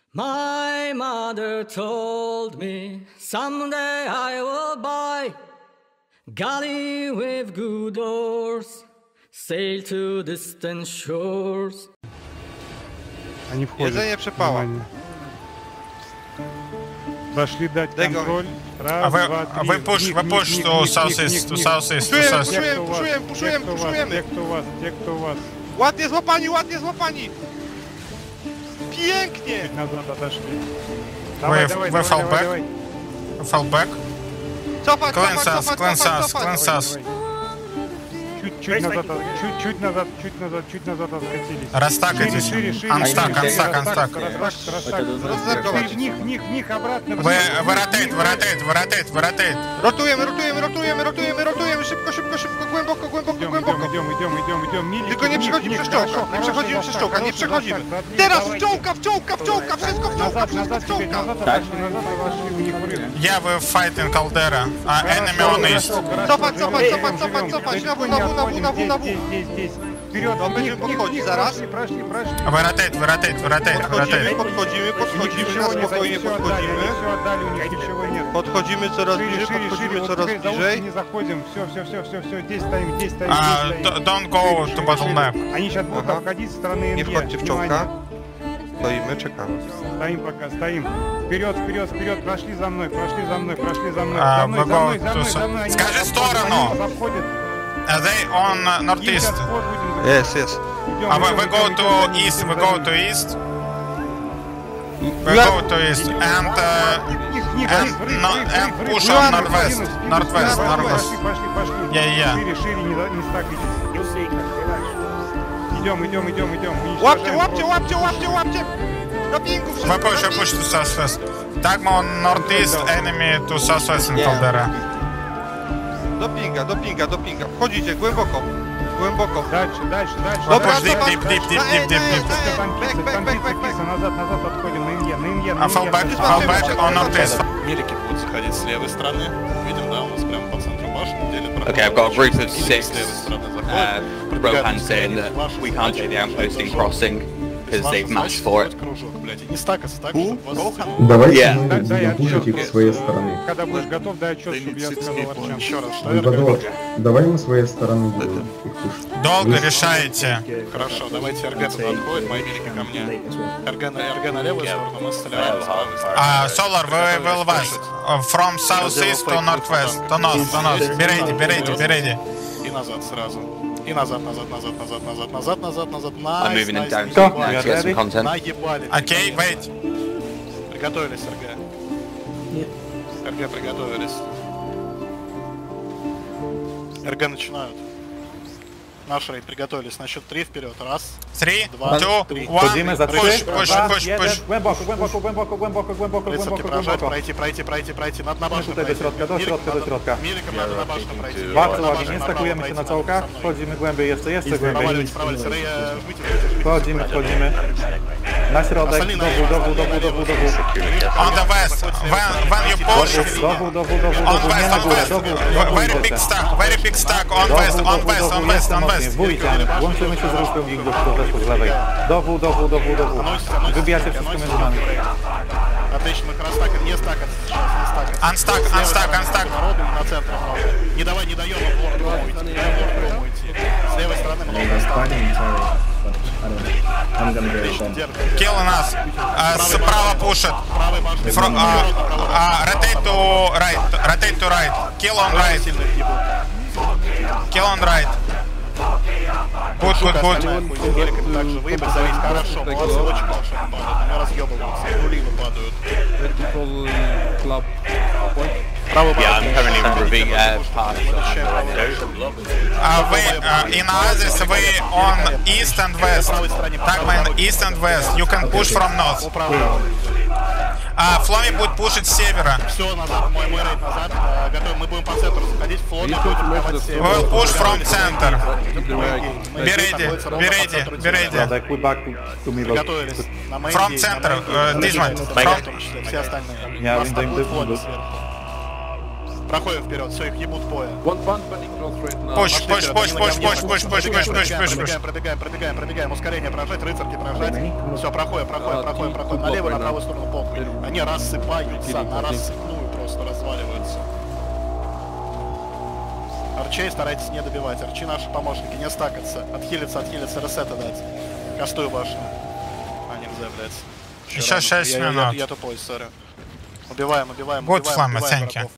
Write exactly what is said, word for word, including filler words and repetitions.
My mother told me someday I will buy galley with good oars, sail to distant shores. Они входят. Jedzenie przepała. Зашли дать контроль. Раз, А вы, два, а три. вы push, вы push to southeast, to southeast, to southeast. Puszujemy, puszujemy, puszujemy! Те, кто у вас, те, кто у вас. Ładnie złapani, ładnie złapani! Pięknie! Чуть назад отошли. Вы, Давай, давай, вы давай, fall давай, back, давай. fall back. Cofać, Cleanse cofać, us, cofać, cleanse cofać, us, cofać! cleanse us. Чуть-чуть назад, чуть, чуть назад, чуть назад, чуть назад откатились. Растакайтесь. Шире, шире, Unstuck, шире, unstuck, растак, unstuck. растак, растак. Rozerkować. В них, в них, в них, обратно. Вы, вы rotate, вы rotate, вы rotate, вы rotate. Rotujemy, rotujemy, rotujemy, rotujemy, rotujemy, szybko, szybko, szybko, głęboko, głęboko, Идем, głęboko. идем, идем, идем, идем, идем. Милики, Tylko nie в них, przechodzimy в них. przez czołka, Хорошо, nie przechodzimy хороший przez czołka, nie застак, przechodzimy. хороший застак. Teraz Давай. w czołka, w czołka, w czołka, wszystko w czołka, Назад, wszystko назад w теперь, czołka. назад отошли, назад отошли, у них врыв. Yeah, we're fighting Caldera. Uh, enemy on east. Cofać, cofać, cofać, cofać, cofać, na W, na W, na W, na W, na W. Здесь, здесь, здесь. Вперед, No, в będziemy них, в них, в podchodzić них, zaraz. прошли, прошли, прошли. Вы rotate, вы rotate, вы rotate, вы Podchodzimy, rotate. podchodzimy, podchodzimy, na Ничего не spokojnie все отдали, они podchodzimy. все отдали, у них ничего нет. Podchodzimy coraz Шире, bliżej, шире, шире, podchodzimy вот coraz теперь за узкий bliżej. не заходим, все, все, все, все, все, здесь стоим, здесь стоим, Uh, здесь d- стоим. don't go Шире, to шире, bottleneck. шире. Они сейчас будут Ага. обходить со стороны Nie эн е. wchodźcie w czołka. Внимание. Stoimy, czekamy. Стоим пока, стоим. Вперед, вперед, вперед, прошли за мной, прошли за мной, прошли за мной. А, За мной, вы за мной, go за to мной, s- за мной. Они Скажи нас сторону. обходят, они нас обходят. Uh, they on uh, Их northeast. отход будем закрывать. Jest, jest. Идем, Uh, we, идем, we идем, go идем to за ними, east, идем we за go ними. to east. We Yeah. go to east and uh, Их, их, and их, врыв, no- врыв, and врыв, push врыв. on Спину, northwest, спину, northwest, спину. northwest. Пошли, пошли, пошли. Yeah, yeah. Шире, шире, не, за- не стакайтесь. Идем, идем, идем, идем. Łapcie, Уничтожаем łapcie, просто. łapcie, łapcie, łapcie! Do pingu wszystko, We push, do we push pingu. to southwest. Tagma on northeast, enemy to southwest in Caldera. Do pinga, do pinga, do pinga. Wchodzicie głęboko, głęboko. Дальше, дальше, дальше. Dobra, push deep, zobacz, deep, deep, deep, na deep, E, deep, na E, deep. na E. Там Back, киса, back, там back, киса, back, back. киса. Назад, назад отходим. На инье, на инье, на Uh, fall инье. back, fall back on northeast. Мелики будут заходить с левой стороны. Видим, да, у нас прямо по центру башни делят проход. Okay, I've got a group of С six левой стороны uh, заходят. Rohan saying that we can't take the outposting crossing because they've matched for it. Кружок, блядь. И не стакаться так, чтобы вас... Давайте Yeah. мы Дай- дай будем отчет. пушить их с своей стороны. Когда будешь готов, дай отчет, чтобы я сказал Арчан. Еще раз, что Гудбадор, давай мы с своей стороны будем их пушить. Долго решаете. Хорошо, давайте РГ туда отходит, мои мелики ко мне. РГ на, РГ на левую сторону, мы стреляем с правой стороны. Uh, Solar, we will west. Uh, from southeast to northwest. To north, to north. Be ready, be ready, be ready. И назад сразу. И назад, назад, назад, назад, назад, назад, назад, назад. I'm Найс, moving them найс, down наебали. to get some content. Наебали. Okay, wait. Приготовились, РГ. РГ приготовились. РГ начинают. Наш рейд приготовились. На счет три вперед. Раз. Three, Два, two, три. one. Push, push, push, push. Глубоко, глубоко, глубоко, глубоко, глубоко, Лицевки глубоко, прожать, глубоко. пройти, пройти, пройти, пройти. Надо на башню Tutaj do пройти. środka, do Миликом środka, do надо- środka. Миликом надо на башню пройти. Bardzo На ładnie, башню nie направо stakujemy się na пройти, czołkach, со мной. wchodzimy głębiej, jeszcze, jeszcze głębiej. Проваливайте, проваливайте. Рэй, э, жмите, жмите, жмите. Wchodzimy, wchodzimy. Na środek, Остальные do на wół, do wół, do левую, wół, do на wół, do левую. wół. On the west. When, when you push, Do wół, do wół, do wół, do on wół, nie west, na on górę, west. do wół, do wół Very big idziecie. stack, very big stack. On Do west, wół, do on wół, west, do on wół, west, jeszcze on mocniej. west. Wój tam, łączymy się z rusztem ich do przodu, też z lewej. Do wół, do wół, do wół, do wół. Wybijacie wszystko między nami. Отлично, мы их растакаем. Не стакаться сейчас, не стакаться. Unstuck, С левой unstuck, стороны unstuck. народу и на центр много. Не давай, не даем им в лорд идти. Не даем в лорд идти. С левой стороны много стаков. Отлично, держим. Killing us. Uh, справа пушит. Правой башни. From, uh, uh, rotate to right, rotate to right. Kill on right, Сильно их ебут. kill on right. Good, good, good. Остальная хуйня геликами также выебать, завис. Хорошо, молодцы, очень хорошо они падают. Они разъебываются, нули выпадают. Правый Yeah, I'm башню. currently reviewing uh, part Защищаем of правую the башню. Uh, we, uh, in Oasis, we on east and west. Tagman, east and west. You can push from north. По правой. А, Фломи будет пушить с севера. Все, назад, мой, мой рейд назад. Э, готовы, мы будем по центру заходить. Фломи будет атаковать с We севера. will push from center. Мы Be здесь ready, находится ровно be по ready, центру be тела. ready. Like we back to, to middle. Готовились. На main From gate, center, на main uh, gate. this one. В From- том числе, все остальные. Я Нас им даю атакуют дефолт. Фломи сверху. Проходим вперед, все, их ебут поя. Пуш, пуш, пуш, пуш, пуш, пуш, пуш, пуш, пуш, пуш, пуш. Пробегаем, пробегаем, пробегаем, пробегаем, ускорение прожать, рыцарки прожать. Все, проходим, проходим, проходим, проходим. Налево, на правую сторону похуй. Они рассыпаются, на рассыпную просто разваливаются. Арчей старайтесь не добивать. Арчи наши помощники, не стакаться. Отхилиться, отхилиться, ресета дать. Кастую башню. А, нельзя, блядь. Еще шесть минут. Я, я, я тупой, сори. Убиваем, убиваем, Good убиваем, flamma, убиваем thank you. врагов.